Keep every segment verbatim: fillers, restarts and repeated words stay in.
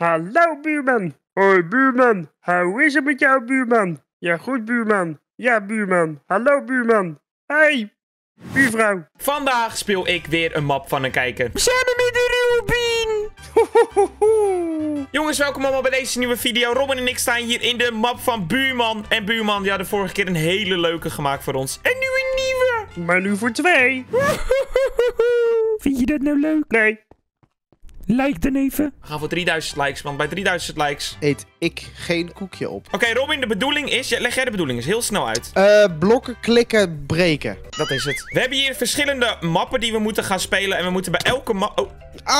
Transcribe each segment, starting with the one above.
Hallo, buurman. Hoi, buurman. Hoe is het met jou, buurman? Ja, goed, buurman. Ja, buurman. Hallo, buurman. Hey, buurvrouw. Vandaag speel ik weer een map van een kijker. Samen met de Robin. Jongens, welkom allemaal bij deze nieuwe video. Robin en ik staan hier in de map van Buurman. En Buurman, die hadden vorige keer een hele leuke gemaakt voor ons. En nu een nieuwe. Maar nu voor twee. Vind je dat nou leuk? Nee. Like dan even. We gaan voor drieduizend likes, want bij drieduizend likes... Eet ik geen koekje op. Oké, okay, Robin, de bedoeling is... Ja, leg jij de bedoeling eens heel snel uit. Uh, blokken, klikken, breken. Dat is het. We hebben hier verschillende mappen die we moeten gaan spelen. En we moeten bij elke map... Oh.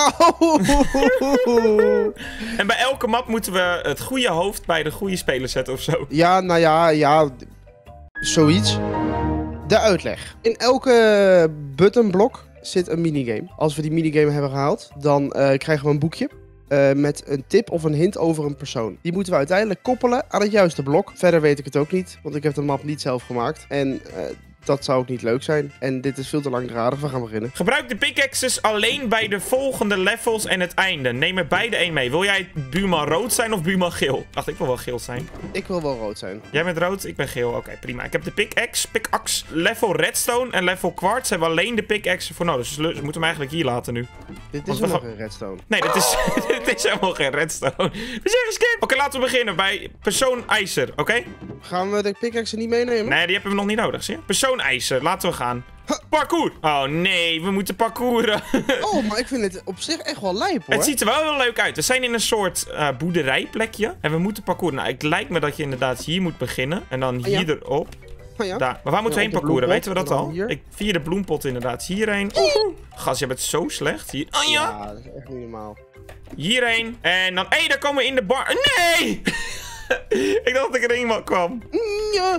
Auw. En bij elke map moeten we het goede hoofd bij de goede speler zetten of zo. Ja, nou ja, ja. Zoiets. De uitleg. In elke buttonblok zit een minigame. Als we die minigame hebben gehaald, dan uh, krijgen we een boekje. Uh, met een tip of een hint over een persoon. Die moeten we uiteindelijk koppelen aan het juiste blok. Verder weet ik het ook niet, want ik heb de map niet zelf gemaakt. En uh, dat zou ook niet leuk zijn. En dit is veel te langdradig. We gaan beginnen. Gebruik de pickaxes alleen bij de volgende levels en het einde. Neem er beide één mee. Wil jij buurman rood zijn of buurman geel? Wacht, ik wil wel geel zijn. Ik wil wel rood zijn. Jij bent rood, ik ben geel. Oké, okay, prima. Ik heb de pickaxe, pickaxe, level redstone en level quartz. Hebben we alleen de pickaxe voor nodig. Dus we moeten hem eigenlijk hier laten nu. Dit is nog een redstone. Nee, dit is, dit is helemaal geen redstone. We zeggen skip. Oké, okay, laten we beginnen bij persoon ijzer. Oké? Okay? Gaan we de pickaxe niet meenemen? Nee, die hebben we nog niet nodig, zie je? Persoon ijzer. Laten we gaan. Parkour! Oh nee, we moeten parkouren. Oh, maar ik vind het op zich echt wel lijp, hoor. Het ziet er wel heel leuk uit. We zijn in een soort uh, boerderijplekje. En we moeten parkouren. Nou, het lijkt me dat je inderdaad hier moet beginnen. En dan hier ja. erop. Oh ja. Daar. Maar waar moeten ja, we heen parkouren? Weten we dat al? Ik, via de bloempot inderdaad. Hierheen. Oeh. Gast, je bent zo slecht. Hier. Oh ja. Ja, dat is echt niet normaal. Hierheen. En dan... Hé, hey, daar komen we in de bar. Nee! Ik dacht dat ik er eenmaal kwam. Ja.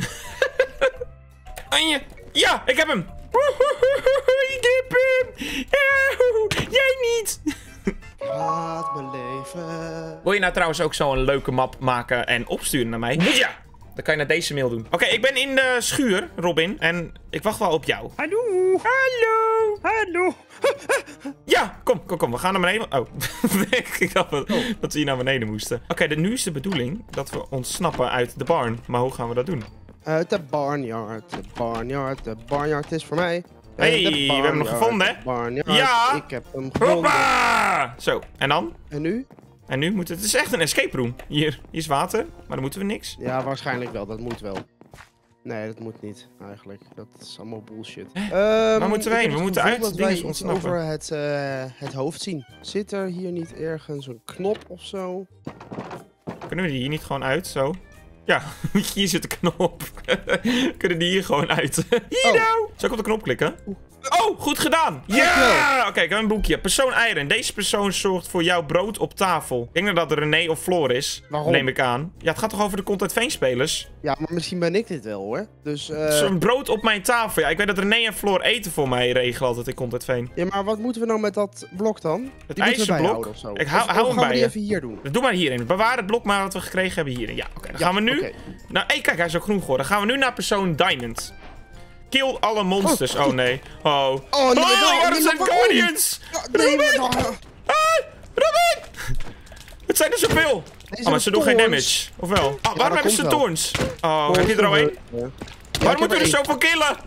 Anje. Ja, ik heb hem. Ik heb hem. Jij niet. Laat me leven. Wil je nou trouwens ook zo'n leuke map maken en opsturen naar mij? Ja. Dan kan je naar deze mail doen. Oké, okay, ik ben in de schuur, Robin. En ik wacht wel op jou. Hallo. Hallo. Hallo. Ja, kom, kom, kom. We gaan naar beneden. Oh, ik dacht dat, oh. dat we hier naar beneden moesten. Oké, okay, nu is de bedoeling dat we ontsnappen uit de barn. Maar hoe gaan we dat doen? Uit de barnyard, de barnyard, de barnyard is voor mij. Hé, hey, we hebben hem nog gevonden, hè? Barnyard, ja! Ik heb hem gevonden. Hoppa! Zo, en dan? En nu? En nu moet het... Het is echt een escape room. Hier, hier is water, maar dan moeten we niks. Ja, waarschijnlijk wel. Dat moet wel. Nee, dat moet niet, eigenlijk. Dat is allemaal bullshit. Um, Waar moeten we heen? We moeten uit dat dingen wij ontsnappen. over het, uh, het hoofd zien. Zit er hier niet ergens een knop of zo? Kunnen we die hier niet gewoon uit, zo? Ja, hier zit de knop. Kunnen die hier gewoon uit? Hier oh. nou! Zal ik op de knop klikken? Oh, goed gedaan! Ja! Oké, okay, ik heb een boekje. Persoon Iron. Deze persoon zorgt voor jouw brood op tafel. Ik denk dat dat René of Floor is. Waarom? Neem ik aan. Ja, het gaat toch over de Content Veen spelers? Ja, maar misschien ben ik dit wel, hoor. Dus, uh... Zo'n brood op mijn tafel. Ja, ik weet dat René en Floor eten voor mij regelen altijd in Content Veen. Ja, maar wat moeten we nou met dat blok dan? Het ijzerblok? Of zo? Ik hou, of, hou of hem gaan bij we die je. even hier doen? Doe maar hierin. Bewaar het blok maar wat we gekregen hebben hierin. Ja, oké. Okay, dan ja, gaan we nu... Okay. Nou, hey, kijk, hij is ook groen geworden. Dan gaan we nu naar persoon Diamond. Kill alle monsters. Oh, oh nee. Oh. Oh, nee. Oh, waarom zijn Guardians? Nee, Robin! Oh. Ah, Robin! Het zijn er zoveel. Oh, maar ze doen geen damage. Ofwel? Oh, ja, waarom hebben ze thorns? Oh, heb je er al één? Ja. Waarom moeten we er zoveel killen?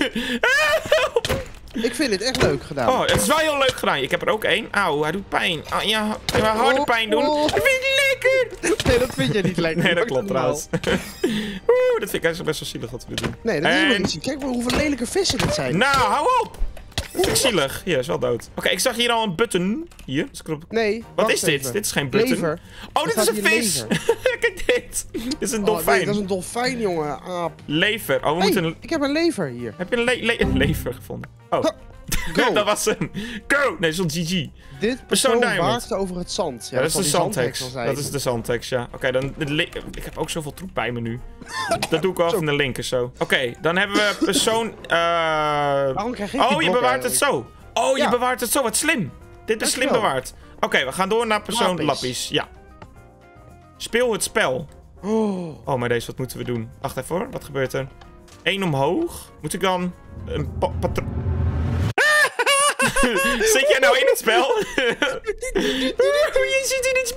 Ik vind het echt leuk gedaan. Oh, het is wel heel leuk gedaan. Ik heb er ook één. Auw, hij doet pijn. Oh, ja, hij wil harde pijn doen. Oh. Ik vind het lekker. Nee, dat vind jij niet lekker. Nee, dat klopt trouwens. Oeh, dat vind ik eigenlijk best wel zielig wat we doen. Nee, dat en... is helemaal niet. Kijk maar hoeveel lelijke vissen dit zijn. Nou, hou op. Dat vind ik zielig. Hier, is wel dood. Oké, okay, ik zag hier al een button. Hier. Nee, wat is dit? Even. Dit is geen button. Lever. Oh, dit is een vis. Kijk dit. Dit is een dolfijn. Oh, nee, dat is een dolfijn, jongen. Aap. Lever. Oh, we hey, moeten een... ik heb een lever hier. Heb je een, le le een lever gevonden? Oh. Go. Dat was hem. Go! Nee, zo'n G G. Dit persoon waakt over het zand. Ja, ja, dat, dat is de zandhex. Dat is de zandhex, ja. Oké, okay, dan... Ik heb ook zoveel troep bij me nu. Dat doe ik wel in de linker zo. Oké, okay, dan hebben we persoon... Uh... Waarom krijg ik Oh, je bewaart eigenlijk? het zo. Oh, je ja. bewaart het zo. Wat slim. Dit is slim bewaard. Oké, okay, we gaan door naar persoon Lappies. Ja. Speel het spel. Oh. Oh, maar deze, wat moeten we doen? Wacht even hoor. Wat gebeurt er? Eén omhoog. Moet ik dan... Een patroon... Zit jij nou in het spel? Je zit in het spel!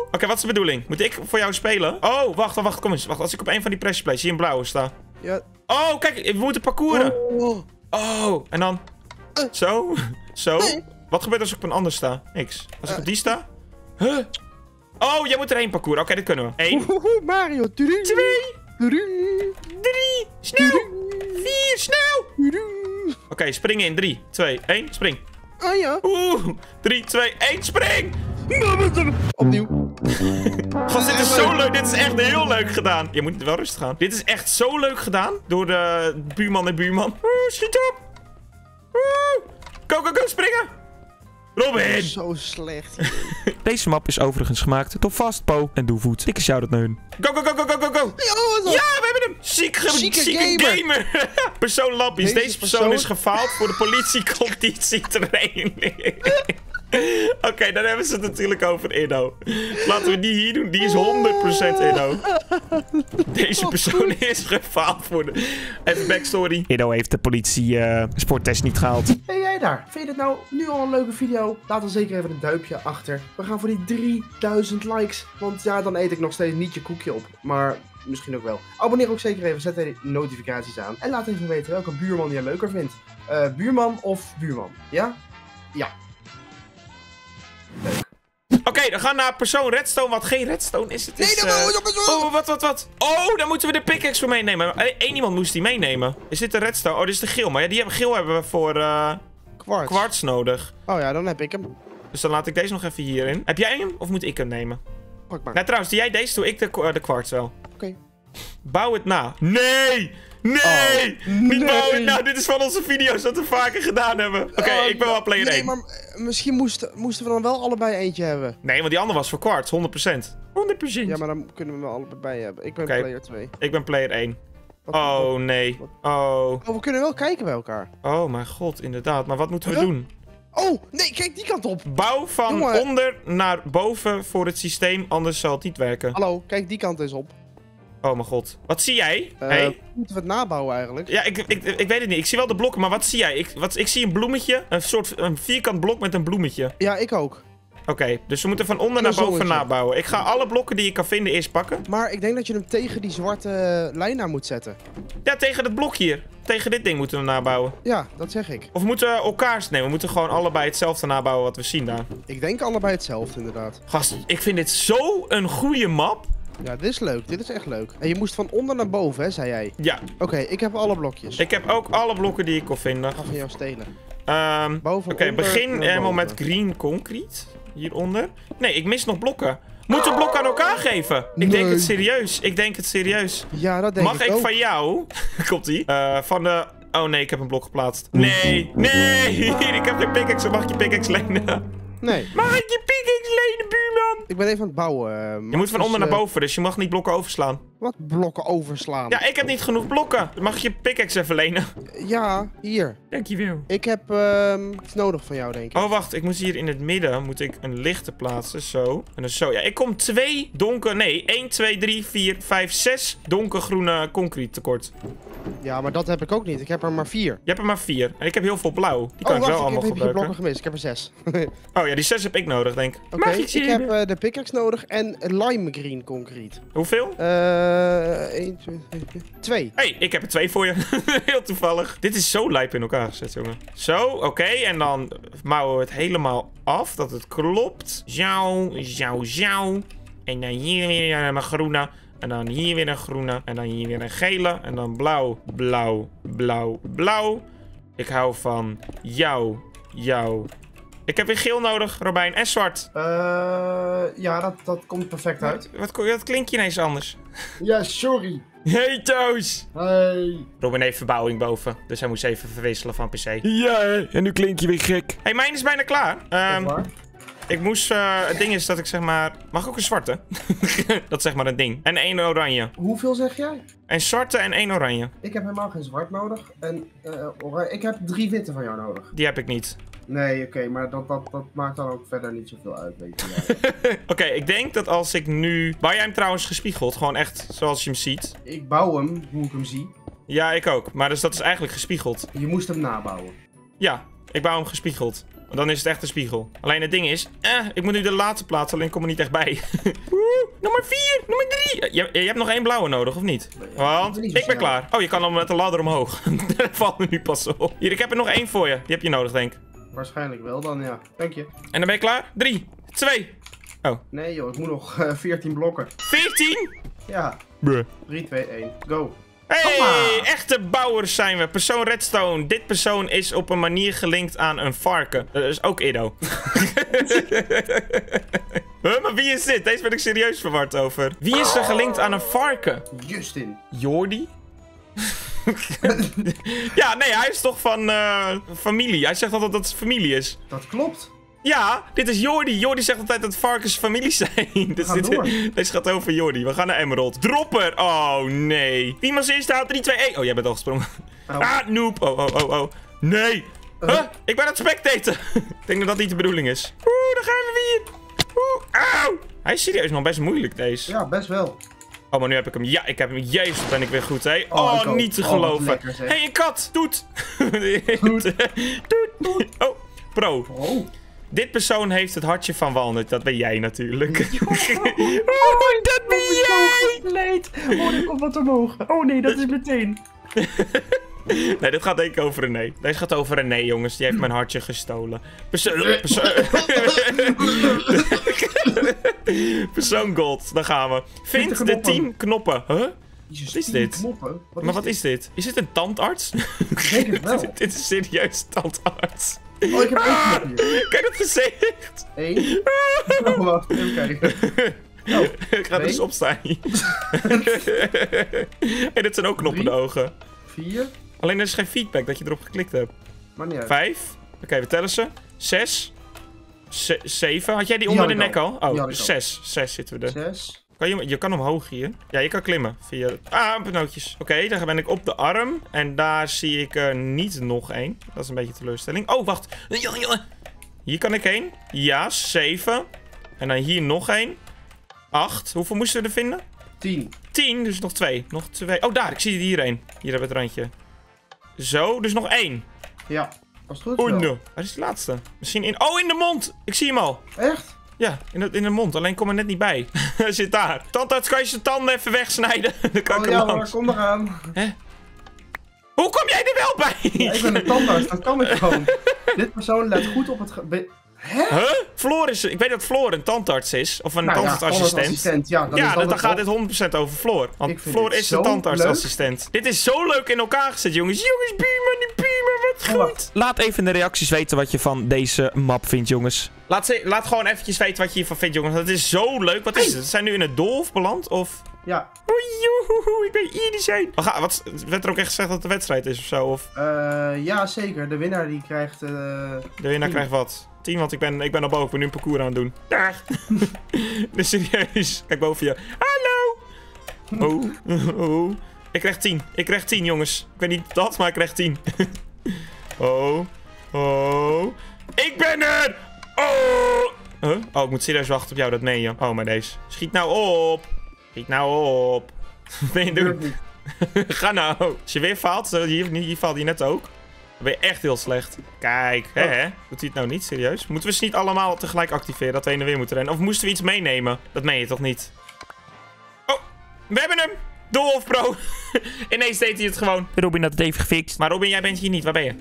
Oké, wat is de bedoeling? Moet ik voor jou spelen? Oh, wacht, wacht, kom eens. Wacht, als ik op een van die pressure plates hier in blauwe sta. Ja. Oh, kijk, we moeten parcouren. Oh. Oh, en dan... Uh. Zo, zo. Nee. Wat gebeurt als ik op een ander sta? Niks. Als ik op die sta? Huh? Oh, jij moet erheen parcouren. Oké, dit kunnen we. Eén. Oeh, Mario. Tudum. Twee. Tudum. Drie. Snel. Vier. Snel. Tudum. Oké, okay, springen in. Drie, twee, één. Spring. Oh ja. Oeh. Drie, twee, één. Spring. Opnieuw. Gast, dit is zo leuk. Dit is echt heel leuk gedaan. Je moet wel rustig gaan. Dit is echt zo leuk gedaan. Door de buurman en buurman. Oeh, schiet op. Oeh. Go, go, go. Springen. Robin. Zo slecht. Deze map is overigens gemaakt door Fastpo en Doevoet. Dikke shout-out naar hun. Go, go, go, go, go, go, go. Ja, Ja, we hebben hem. Zieke, Zieke zieke gamer. gamer. Persoon Lappies. Deze Deze persoon persoon- is gefaald voor de politiecompetitietraining. Oké, okay, dan hebben ze het natuurlijk over Inno. Laten we die hier doen. Die is honderd procent Inno. Deze persoon is gefaald voor de... Even backstory. Inno heeft de politie uh, sporttest niet gehaald. Hey jij daar, vind je dit nou nu al een leuke video? Laat dan zeker even een duimpje achter. We gaan voor die drieduizend likes. Want ja, dan eet ik nog steeds niet je koekje op. Maar misschien ook wel. Abonneer ook zeker even, zet de notificaties aan. En laat even weten welke buurman je leuker vindt. Uh, buurman of buurman? Ja? Ja. Oké, okay, dan gaan we naar persoon redstone. Wat geen redstone is. Het is, Nee, dan uh... moet je persoon. Oh, wat, wat, wat? Oh, dan moeten we de pickaxe voor meenemen. Eén iemand moest die meenemen. Is dit de redstone? Oh, dit is de geel. Maar ja, die hebben, geel hebben we voor uh, Kwarts. kwarts nodig. Oh ja, dan heb ik hem. Dus dan laat ik deze nog even hierin. Heb jij hem? Of moet ik hem nemen? Pak maar. Nou, trouwens, doe jij deze, doe ik de, uh, de kwarts wel. Oké. Okay. Bouw het na. Nee! Nee! Oh, Niet nee. bouw het na. Dit is van onze video's dat we vaker gedaan hebben. Oké, okay, Oh, ik ben wel player nee, één. maar uh, misschien moesten, moesten we dan wel allebei eentje hebben. Nee, want die andere was voor kwarts. honderd procent. honderd procent. Ja, maar dan kunnen we wel allebei hebben. Ik ben Okay. player twee. Ik ben player één. Wat, Oh, wat, nee. wat? Oh. Oh, we kunnen wel kijken bij elkaar. Oh, mijn god, inderdaad. Maar wat moeten we Huh? doen? Oh, nee, kijk die kant op. Bouw van Jongen. onder naar boven voor het systeem, anders zal het niet werken. Hallo, kijk die kant eens op. Oh mijn god. Wat zie jij? Uh, Hey? Moeten we het nabouwen eigenlijk? Ja, ik, ik, ik weet het niet. Ik zie wel de blokken, maar wat zie jij? Ik, wat, ik zie een bloemetje. Een soort een vierkant blok met een bloemetje. Ja, ik ook. Oké, okay, dus we moeten van onder En naar een boven zonnetje. nabouwen. Ik ga alle blokken die ik kan vinden eerst pakken. Maar ik denk dat je hem tegen die zwarte uh, lijn aan moet zetten. Ja, tegen het blok hier. Tegen dit ding moeten we nabouwen. Ja, dat zeg ik. Of we moeten elkaars nemen. We moeten gewoon allebei hetzelfde nabouwen wat we zien daar. Ik denk allebei hetzelfde inderdaad. Gast, ik vind dit zo een goede map. Ja, dit is leuk. Dit is echt leuk. En je moest van onder naar boven, hè, zei jij? Ja. Oké, okay, ik heb alle blokjes. Ik heb ook alle blokken die ik kon vinden. Ik ga van jou stelen. Um, Oké, okay, begin helemaal met green concrete. Hieronder. Nee, ik mis nog blokken. Moeten we blokken aan elkaar geven? Ik Nee. denk het serieus. Ik denk het serieus. Ja, dat denk Mag ik ik ook. van jou... Komt ie? Uh, van de... Oh nee, ik heb een blok geplaatst. Nee, nee. Ik heb geen pickaxe. Mag ik je pickaxe lenen? Nee. Mag ik je pickaxe lenen, buurman? Ik ben even aan het bouwen. Uh, Je moet van dus, onder naar uh, boven, dus je mag niet blokken overslaan. Wat blokken overslaan? Ja, ik heb niet genoeg blokken. Mag ik je pickaxe even lenen? Ja, hier. Dankjewel. Ik heb um, iets nodig van jou, denk ik. Oh, wacht. Ik moet hier in het midden moet ik een lichte plaatsen. Zo. En dan zo. Ja, ik kom twee donker... Nee, één, twee, drie, vier, vijf, zes donkergroene concrete tekort. Ja, maar dat heb ik ook niet. Ik heb er maar vier. Je hebt er maar vier. En ik heb heel veel blauw. Die Oh, kan ik wacht, wel ik allemaal heb, heb je gebruiken. blokken gemist. Ik heb er zes. Oké, Oh ja, die zes heb ik nodig, denk ik. Mag je ik ze heb hebben? uh, de pickaxe nodig en lime green concrete. Hoeveel? Eh, één, twee, twee. Hé, hey, ik heb er twee voor je. Heel toevallig. Dit is zo lijp in elkaar gezet, jongen. Zo, oké. Okay, en dan mouwen we het helemaal af, dat het klopt. Zo, zo, zo. En dan hier weer een groene. En dan hier weer een groene. En dan hier weer een gele. En dan blauw, blauw, blauw, blauw. Ik hou van jou, jou. Ik heb weer geel nodig, Robijn. En zwart. Uh, ja, dat, dat komt perfect uit. Wat, wat klinkt je ineens anders? Ja, sorry. Hey, Toos. Hey. Robin heeft verbouwing boven. Dus hij moest even verwisselen van P C. Ja, en nu klink je weer gek. Hey, mijn is bijna klaar. Um, ik moest... Uh, het ding is dat ik zeg maar... Mag ik ook een zwarte? Dat is zeg maar een ding. En één oranje. Hoeveel zeg jij? Een zwarte en één oranje. Ik heb helemaal geen zwart nodig. En uh, oranje. Ik heb drie witte van jou nodig. Die heb ik niet. Nee, oké, okay, maar dat, dat, dat maakt dan ook verder niet zoveel uit, weet je. Oké, okay, ik denk dat als ik nu... Bouw jij hem trouwens gespiegeld? Gewoon echt zoals je hem ziet. Ik bouw hem, hoe ik hem zie. Ja, ik ook. Maar dus dat is eigenlijk gespiegeld. Je moest hem nabouwen. Ja, ik bouw hem gespiegeld. Want dan is het echt een spiegel. Alleen het ding is, eh, ik moet nu de laatste plaatsen, alleen ik kom er niet echt bij. Woe, nummer vier, nummer drie. Je, je hebt nog één blauwe nodig, of niet? Want ik ben klaar. Oh, je kan al met de ladder omhoog. Daar valt me nu pas op. Hier, ik heb er nog één voor je. Die heb je nodig, denk ik. Waarschijnlijk wel dan, ja. Dank je. En dan ben je klaar? Drie, twee. Oh. Nee joh, ik moet nog uh, veertien blokken. veertien? Ja. Bruh. drie, twee, één. Go. Hey, echte bouwers zijn we. Persoon Redstone. Dit persoon is op een manier gelinkt aan een varken. Dat is ook Edo. Huh, maar wie is dit? Deze ben ik serieus verward over. Wie is er gelinkt aan een varken? Justin. Jordi? Ja, nee, hij is toch van uh, familie. Hij zegt altijd dat het familie is. Dat klopt. Ja, dit is Jordi. Jordi zegt altijd dat varkens familie zijn. Dus dit, deze gaat over Jordi. We gaan naar Emerald. Dropper. Oh, nee. Wie was eerst daar? drie, twee, één. Oh, jij bent al gesprongen. Oh. Ah, noob. Oh, oh, oh, oh. Nee. Uh. Huh? Ik ben aan het spectaten. Ik denk dat dat niet de bedoeling is. Oeh, dan gaan we weer. Oeh, auw. Hij is serieus nog best moeilijk, deze. Ja, best wel. Oh, maar nu heb ik hem. Ja, ik heb hem. Jezus, ben ik weer goed, hé. Oh, oh niet te oh, geloven. Hé, hey, een kat. Doet. Doet. Doet. Oh, pro. Oh. Dit persoon heeft het hartje van Walnut. Dat ben jij natuurlijk. Oh, dat ben jij! Leed. Oh, er komt wat omhoog. Oh nee, dat is meteen. Nee, dit gaat denk ik over René. Deze gaat over René, jongens. Die heeft mijn hartje gestolen. Perso perso Persoon Gold. Daar gaan we. Vind de tien knoppen. Huh? Wat is dit? Wat maar wat is dit? Is dit een tandarts? Ik denk het wel. Dit is serieus tandarts. Oh, ik heb één knop hier. Kijk dat gezicht. Eén. Oh, wacht. Even kijken. Oh, ik ga er dus op staan. En dit zijn ook knoppen in de ogen. Vier. Alleen er is geen feedback dat je erop geklikt hebt. Maar niet uit. Vijf. Oké, okay, we tellen ze. Zes. Z zeven. Had jij die, die onder de nek al? al? Oh, zes. Al. Zes zitten we er. Zes. Kan je, je kan omhoog hier. Ja, je kan klimmen. Via... Ah, nootjes. Oké, okay, dan ben ik op de arm. En daar zie ik er niet nog één. Dat is een beetje teleurstelling. Oh, wacht. Hier kan ik heen. Ja, zeven. En dan hier nog één. Acht. Hoeveel moesten we er vinden? Tien. Tien, dus nog twee. Nog twee. Oh, daar. Ik zie hier één. Hier hebben we het randje. Zo, dus nog één. Ja, was het goed? Oh, no. Waar is die laatste? Misschien in... Oh, in de mond! Ik zie hem al. Echt? Ja, in de, in de mond. Alleen kom er net niet bij. Hij zit daar. Tandarts, kan je zijn tanden even wegsnijden? Dan kan oh, ik ja, langs. maar kom eraan. Hè? Hoe kom jij er wel bij? Ja, ik ben een tandarts, dat kan ik gewoon. Dit persoon let goed op het... Ge Hè? Huh? Floor is... Ik weet dat Floor een tandarts is. Of een nou, tandartsassistent. Ja, dan, ja, dan, dan gaat dit honderd procent over Floor. Want Floor is de tandartsassistent. Dit is zo leuk in elkaar gezet, jongens. Jongens, buurman, die buurman, wat goed. Oh, laat even in de reacties weten wat je van deze map vindt, jongens. Laat, ze, laat gewoon eventjes weten wat je hiervan vindt, jongens. Dat is zo leuk. Wat is het? Zijn we nu in het Dolf beland? Of... Ja. Oei, ik ben hier niet zijn. Oh, wat, werd er ook echt gezegd dat het een wedstrijd is of zo? Of? Uh, ja, zeker. De winnaar die krijgt... Uh, de winnaar tien. Krijgt wat? tien, want ik ben, ik ben al boven. Ik ben nu een parcours aan het doen. Dag. Dus serieus. Kijk boven je. Hallo. Oh. Oh. Ik krijg tien. Ik krijg tien, jongens. Ik weet niet dat, maar ik krijg tien. Oh. Oh. Ik ben er. Oh. Huh? Oh, ik moet serieus wachten op jou. Dat meen je. Oh, maar deze. Schiet nou op. Schiet nou op. Wat ben je doen? Ga nou. Als je weer faalt, hier, hier faalt je net ook. Dan ben je echt heel slecht. Kijk, hè, hè? Doet hij het nou niet, serieus? Moeten we ze niet allemaal tegelijk activeren, dat we heen en weer moeten rennen? Of moesten we iets meenemen? Dat meen je toch niet? Oh, we hebben hem! Dolf, bro! Ineens deed hij het gewoon. Robin had het even gefixt. Maar Robin, jij bent hier niet. Waar ben je?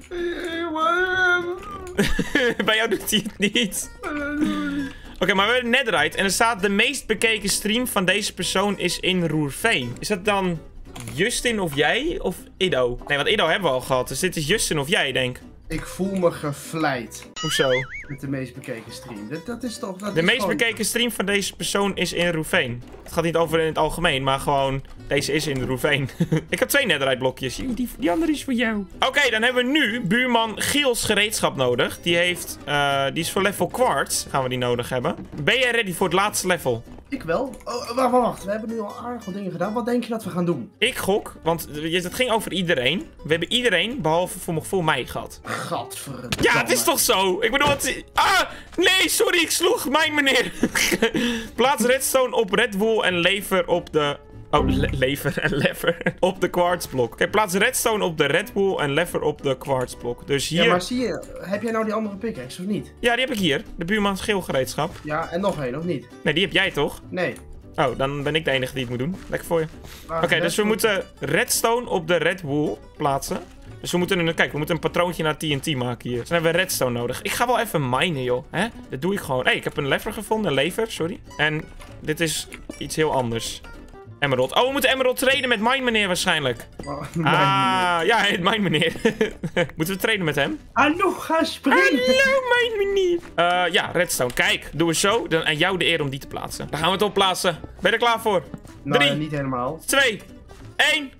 Bij jou doet hij het niet. Oké, okay, maar we hebben Netherite. En er staat de meest bekeken stream van deze persoon is in Roerveen. Is dat dan Justin of jij? Of Ido? Nee, want Ido hebben we al gehad. Dus dit is Justin of jij, denk ik. Ik voel me gevleid. Hoezo? Met de meest bekeken stream. Dat, dat is toch... Dat de is meest gewoon... bekeken stream van deze persoon is in Roerveen. Het gaat niet over in het algemeen, maar gewoon... Deze is in Roerveen. Ik heb twee netherite blokjes. Die, die andere is voor jou. Oké, okay, dan hebben we nu buurman Giels gereedschap nodig. Die heeft... Uh, die is voor level quartz. Gaan we die nodig hebben. Ben jij ready voor het laatste level? Ik wel. Oh, wacht, wacht. We hebben nu al aardig wat dingen gedaan. Wat denk je dat we gaan doen? Ik gok, want het ging over iedereen. We hebben iedereen, behalve voor, voor mij, gehad. Gadverdamme. Ja, het is toch zo? Ik bedoel, het... Ah, nee, sorry, ik sloeg mijn meneer. Plaats redstone op redwool en lever op de Oh, le lever en lever op de quartzblok. Oké, plaats redstone op de red wool en lever op de quartzblok. Dus hier... Ja, maar zie je, heb jij nou die andere pickaxe of niet? Ja, die heb ik hier. De buurmans geelgereedschap. Ja, en nog één, of niet? Nee, die heb jij toch? Nee. Oh, dan ben ik de enige die het moet doen. Lekker voor je. Maar Oké, dus we moeten redstone op de red wool plaatsen. Dus we moeten een, kijk, we moeten een patroontje naar T N T maken hier. Dus dan hebben we redstone nodig. Ik ga wel even minen, joh. Hè? Dat doe ik gewoon. Hé, hey, ik heb een lever gevonden. Een lever, sorry. En dit is iets heel anders. Emerald. Oh, we moeten Emerald traden met Mine meneer waarschijnlijk. Oh, Ah, ja, het Mine meneer. Moeten we traden met hem? Hallo, ga springen. Hallo, Mine meneer. Uh, ja, redstone. Kijk, doen we zo. Dan aan jou de eer om die te plaatsen. Dan gaan we het opplaatsen. Ben je er klaar voor? Nou, Drie, niet helemaal. twee, één.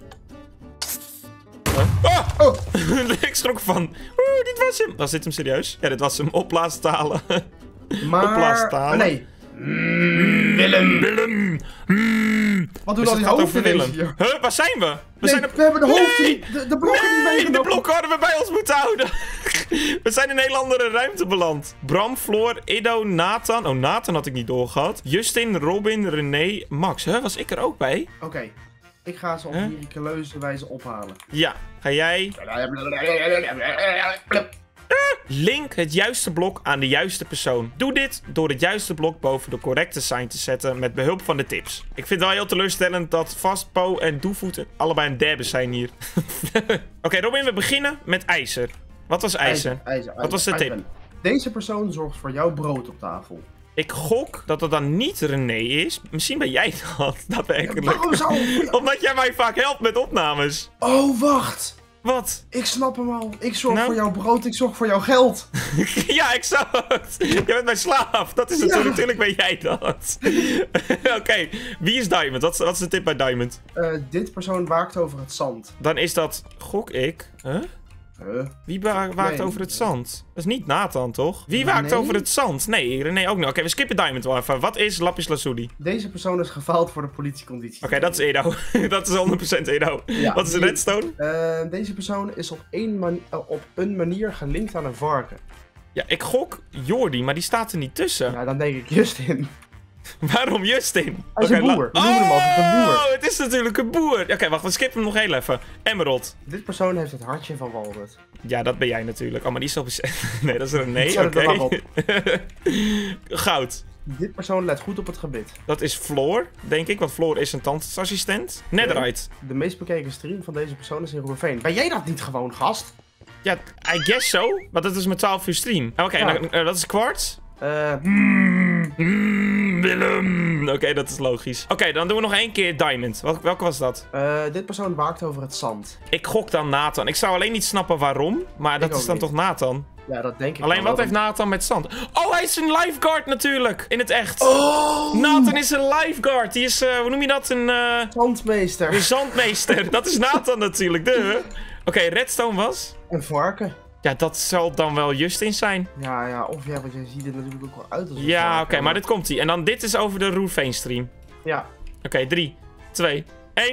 Oh! Oh. Ik schrok van. Oeh, dit was hem. Was dit hem serieus? Ja, dit was hem. Opblaastalen. Maar... Opblaastalen. Oh, nee. Mm, Willem. Willem. Mm. Wat doen Dus al die het gaat hoofden over Willem. deze hier? Huh, waar zijn we? We, Nee, zijn op... we hebben de hoofden Nee. niet, de, de blokken niet Nee, de meegenomen. blokken hadden we bij ons moeten houden. We zijn in een hele andere ruimte beland. Bram, Floor, Ido, Nathan. Oh, Nathan had ik niet doorgehad. Justin, Robin, René, Max. Huh, was ik er ook bij? Oké, okay. Ik ga ze op Huh? miraculeuze wijze ophalen. Ja, ga jij... Link het juiste blok aan de juiste persoon. Doe dit door het juiste blok boven de correcte sign te zetten met behulp van de tips. Ik vind het wel heel teleurstellend dat Fastpo en Doevoet allebei een derde zijn hier. Oké, okay, Robin, we beginnen met ijzer. Wat was ijzer? IJzer, ijzer, Wat was de ijzer. tip? Deze persoon zorgt voor jouw brood op tafel. Ik gok dat het dan niet René is. Misschien ben jij dat, daadwerkelijk. Ja, waarom zou... Omdat jij mij vaak helpt met opnames. Oh, wacht. Wat? Ik snap hem al. Ik zorg Nou? voor jouw brood, ik zorg voor jouw geld. Ja, ik zag het. Jij bent mijn slaaf. Dat is natuurlijk, Ja. natuurlijk ben jij dat. Oké, okay. Wie is Diamond? Wat is, wat is de tip bij Diamond? Uh, dit persoon waakt over het zand. Dan is dat, gok ik. Huh? Huh? Wie wa waakt Nee. over het zand? Dat is niet Nathan, toch? Wie waakt Nee. over het zand? Nee, René ook niet. Oké, okay, we skippen Diamond wel even. Wat is Lapis Lazuli? Deze persoon is gefaald voor de politieconditie. Oké, okay, dat is Edo. Dat is honderd procent Edo. Ja, Wat is de die- redstone? Uh, deze persoon is op, één mani- uh, op een manier gelinkt aan een varken. Ja, ik gok Jordi, maar die staat er niet tussen. Ja, dan denk ik Justin. Waarom Justin? Hij is een Oké, boer. la- We noemen hem altijd een boer. Oh, het is natuurlijk een boer. Oké, okay, wacht, we skippen hem nog heel even. Emerald. Dit persoon heeft het hartje van Walrus. Ja, dat ben jij natuurlijk. Oh, maar die is op... Nee, dat is er een nee. Zet Oké. het er maar op. Goud. Dit persoon let goed op het gebit. Dat is Floor, denk ik, want Floor is een tandartsassistent. Netherite. De meest bekeken stream van deze persoon is in Roerveen. Ben jij dat niet gewoon, gast? Ja, I guess so. Want dat is mijn twaalf uur stream. Oké, Ja. nou, eh, dat is Quartz. Eh, Mm, Willem. Oké, okay, dat is logisch. Oké, okay, dan doen we nog één keer Diamond. Wat, welke was dat? uh, dit persoon waakt over het zand. Ik gok dan Nathan. Ik zou alleen niet snappen waarom. Maar dat Ik is ook dan niet. toch Nathan? Ja, dat denk ik Alleen wel. wat Dat- heeft Nathan met zand? Oh, hij is een lifeguard natuurlijk. In het echt. Oh! Nathan is een lifeguard. Die is, uh, hoe noem je dat? Een, uh, Zandmeester. een zandmeester. Dat is Nathan natuurlijk. De. Oké, okay, redstone was? Een varken. Ja, dat zal dan wel Justin zijn. Ja, ja, of ja, want jij ziet er natuurlijk ook wel uit als een Ja, oké, varken, maar dit komt ie. En dan dit is over de Roerveen stream. Ja. Oké, okay, drie, twee, één.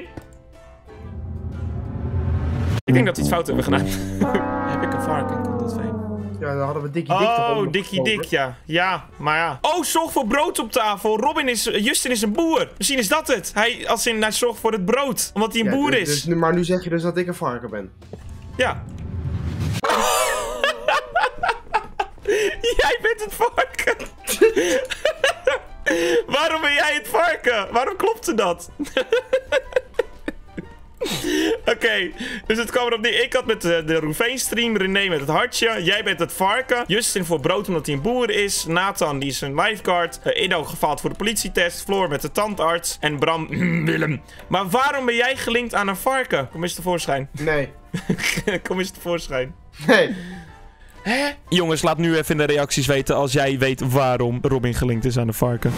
Ik denk dat we iets fout hebben gedaan. Heb ik een varken? Komt dat fijn? Ja, dan hadden we Dikkie Dik Oh, eronder Dikkie geschoven. Dik, ja. Ja, maar ja. Oh, zorg voor brood op tafel. Robin is, Justin is een boer. Misschien is dat het. Hij, als in, hij zorgt voor het brood. Omdat hij een Ja, boer dus- is. Dus, nu- maar nu zeg je dus dat ik een varken ben. Ja. Jij bent het varken. Waarom ben jij het varken? Waarom klopte dat? Oké, okay, dus het kwam erop neer. Ik had met de, de Roeveen stream, René met het hartje. Jij bent het varken. Justin voor brood omdat hij een boer is. Nathan die is een lifeguard. Uh, Ido gefaald voor de politietest. Floor met de tandarts. En Bram Willem. Maar waarom ben jij gelinkt aan een varken? Kom eens tevoorschijn. Nee. Kom eens tevoorschijn. Nee. Hè? Jongens, laat nu even in de reacties weten als jij weet waarom Robin gelinkt is aan de varken.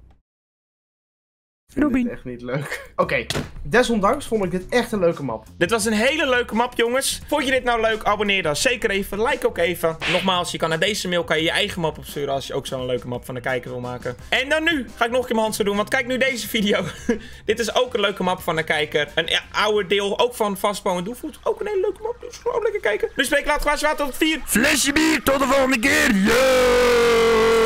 Ik vind dit echt niet leuk. Oké, okay. Desondanks vond ik dit echt een leuke map. Dit was een hele leuke map, jongens. Vond je dit nou leuk? Abonneer dan zeker even. Like ook even. Nogmaals, je kan naar deze mail kan je, je eigen map opsturen als je ook zo'n leuke map van de kijker wil maken. En dan nu ga ik nog een keer mijn hand zo doen, want kijk nu deze video. Dit is ook een leuke map van de kijker. Een ja, oude deel, ook van Fastpo en Doevoet. Ook een hele leuke map, dus gewoon lekker kijken. Nu spreek ik later glaasje water tot vier. Flesje bier, tot de volgende keer. Yo!